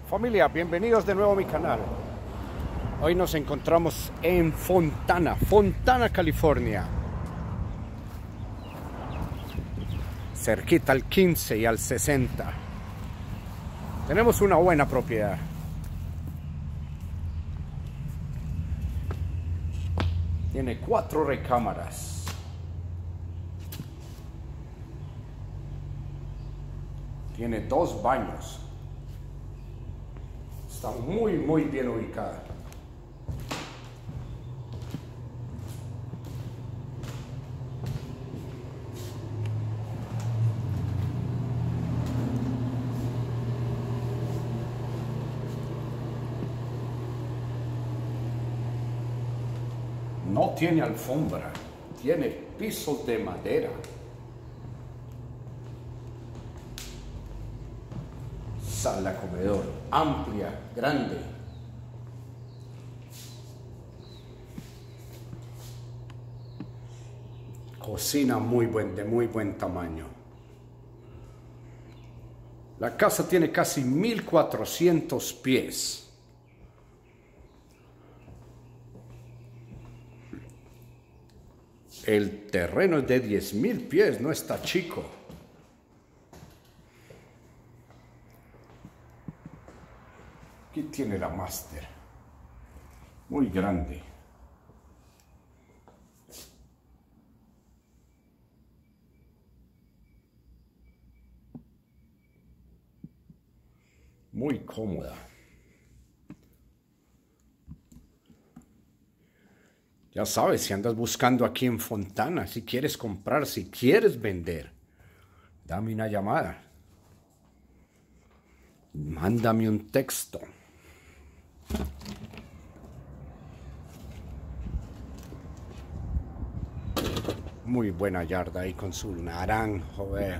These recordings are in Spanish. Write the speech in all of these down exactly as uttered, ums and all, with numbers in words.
Familia, bienvenidos de nuevo a mi canal. Hoy nos encontramos en Fontana, Fontana, California. Cerquita al quince y al sesenta. Tenemos una buena propiedad. Tiene cuatro recámaras. Tiene dos baños. Está muy, muy bien ubicada. No tiene alfombra, tiene pisos de madera. Sala comedor, amplia, grande. Cocina muy buen, de muy buen tamaño. La casa tiene casi mil cuatrocientos pies. El terreno es de diez mil pies, no está chico. Aquí tiene la máster, muy grande. Muy cómoda. Ya sabes, si andas buscando aquí en Fontana, si quieres comprar, si quieres vender, dame una llamada. Mándame un texto. Muy buena yarda ahí con su naranjo, ve.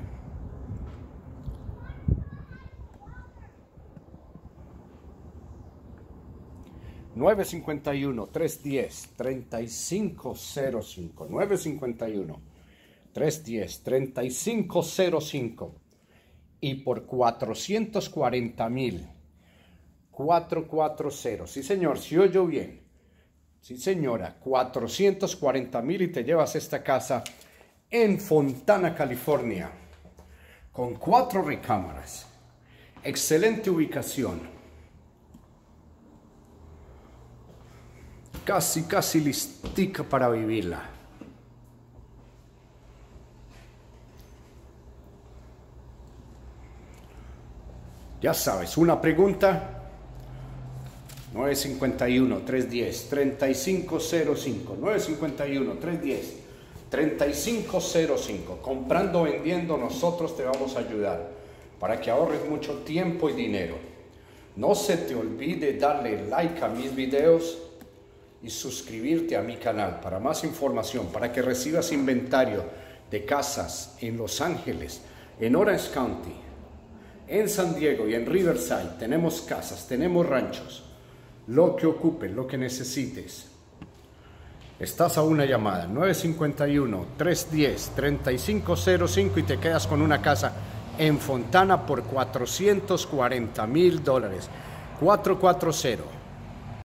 nueve cinco uno, tres uno cero, tres cinco cero cinco. nueve cinco uno, tres uno cero, tres cinco cero cinco. Y por cuatrocientos cuarenta mil. cuatrocientos cuarenta. Sí, señor, si oyó bien. Sí, señora, cuatrocientos cuarenta mil y te llevas esta casa en Fontana, California. Con cuatro recámaras. Excelente ubicación. Casi, casi listica para vivirla. Ya sabes, una pregunta. nueve cinco uno, tres uno cero, tres cinco cero cinco. nueve cinco uno, tres uno cero, tres cinco cero cinco. Comprando o vendiendo, nosotros te vamos a ayudar para que ahorres mucho tiempo y dinero. No se te olvide darle like a mis videos y suscribirte a mi canal para más información, para que recibas inventario de casas en Los Ángeles, en Orange County, en San Diego y en Riverside. Tenemos casas, tenemos ranchos, lo que ocupes, lo que necesites. Estás a una llamada, nueve cinco uno, tres uno cero, tres cinco cero cinco, y te quedas con una casa en Fontana por cuatrocientos cuarenta mil dólares. cuatrocientos cuarenta.